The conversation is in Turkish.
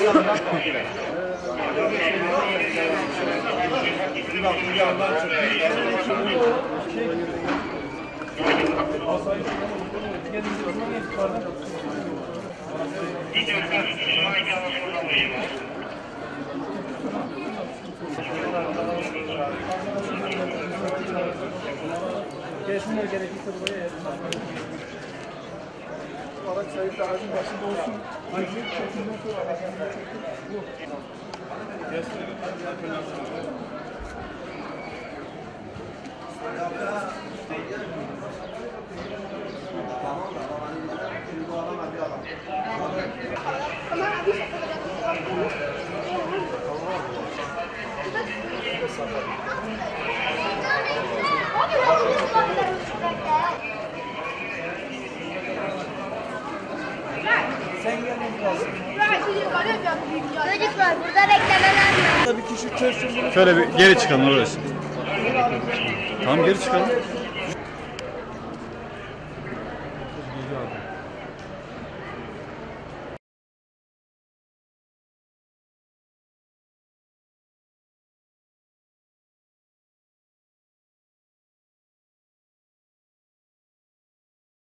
Gelsinler gerekirse buraya. Araç sayısı aracın başında olsun. Aynı şekilde sonra aracın yok. Sen gelmen lazım. Çocuklar burada beklemeler var. Bir kişi çözsün bunu. Şöyle bir geri çıkalım orası. Tamam geri çıkalım.